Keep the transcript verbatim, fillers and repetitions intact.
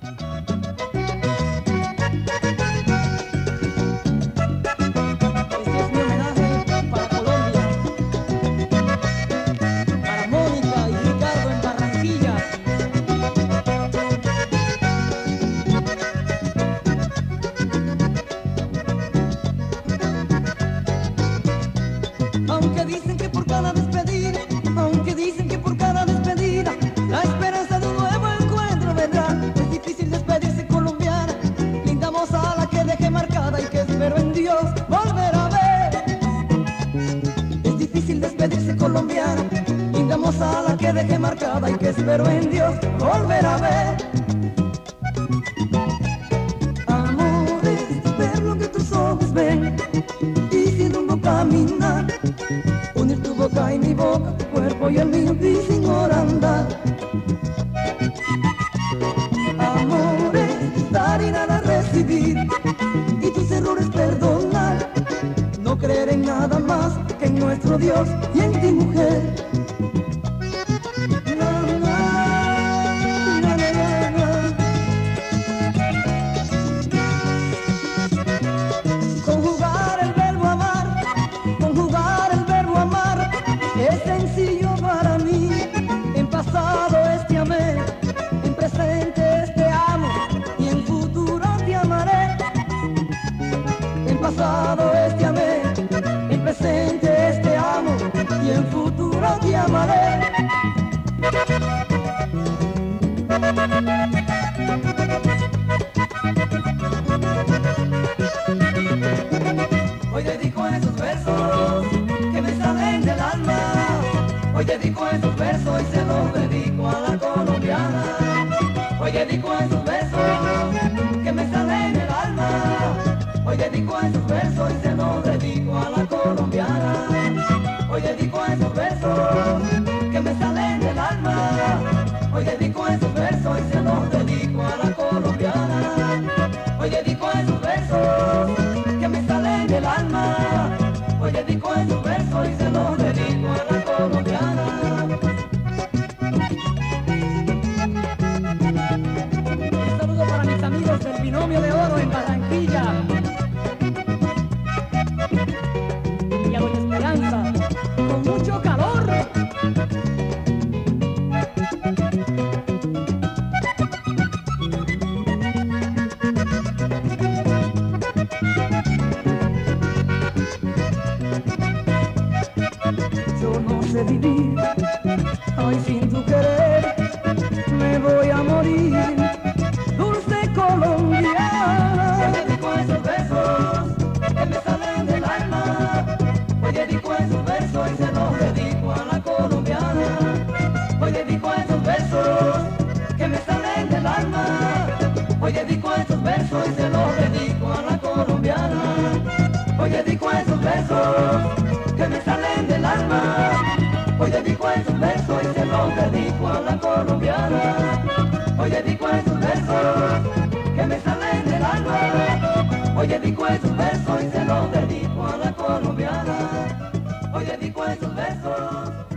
Aunque dicen que por cada despedida, aunque dicen que por cada despedida, la esperanza de un nuevo encuentro vendrá. Es difícil despedirse colombiana, linda moza la que dejé marcada y que espero en Dios volver a ver. Es difícil despedirse colombiana, linda moza la que dejé marcada y que espero en Dios volver a ver. Amores, ver lo que tus ojos ven y sin rumbo caminar, unir tu boca y mi boca, tu cuerpo y el mío y sin hora andar. Amores, dar y nada recibir y tus errores perdonar, no creer en nada más que en nuestro Dios y en ti, mujer. Es sencillo para mí, en pasado este amé, en presente este amo y en futuro te amaré. En pasado este amé, en presente este amo y en futuro te amaré. Hoy dedico esos versos que me salen del alma. Hoy dedico esos versos y se los dedico a la colombiana. Hoy dedico esos versos que me salen del alma. Hoy dedico esos versos y se los dedico a la colombiana. Hoy dedico esos versos que me salen del alma. Hoy dedico esos versos y se los dedico a la colombiana. Hoy dedico esos versos que me salen del alma. Hoy dedico esos versos y se los dedico a la colombiana. Un saludo para mis amigos del Binomio de Oro en Barranquilla y a Doña Esperanza con mucho calor. Yo no sé vivir, ay, sin tu querer, me voy a morir, dulce colombiana. Hoy dedico esos versos que me salen del alma. Hoy dedico esos versos y se los dedico a la colombiana. Hoy dedico esos versos que me salen del alma. Hoy dedico esos versos y se los dedico a la colombiana. Hoy dedico esos versos que me salen del alma. Hoy dedico esos versos y se los dedico a la colombiana. Hoy dedico esos versos que me salen del alma. Hoy dedico esos versos y se los dedico a la colombiana. Hoy dedico esos versos